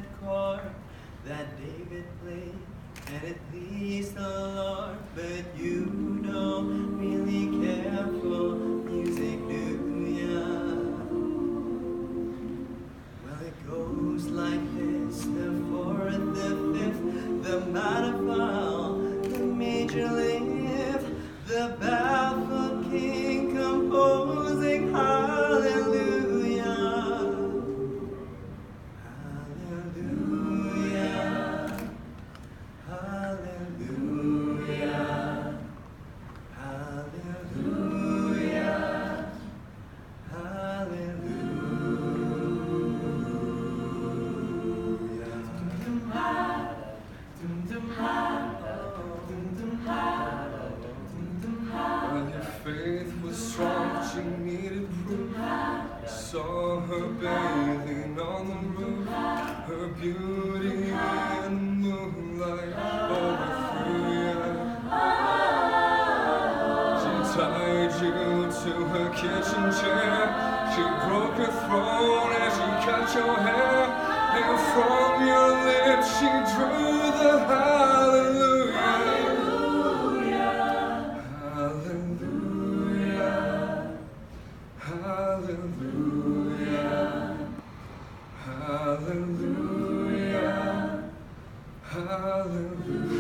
that chord that David played, and it pleased the Lord. But you don't really care for music, do ya? Well, it goes like this: the fourth, the fifth, the minor fall, the major lift, the baffled king composing hallelujah, hallelujah, hallelujah, hallelujah, hallelujah. Well, your faith was strong, she needed proof. Saw her bathing on the roof, her beauty in the moonlight overthrew you. She tied you to her kitchen chair, she broke her throne as she cut your hair, and from your lips she drew the hallelujah. Hallelujah, hallelujah, hallelujah.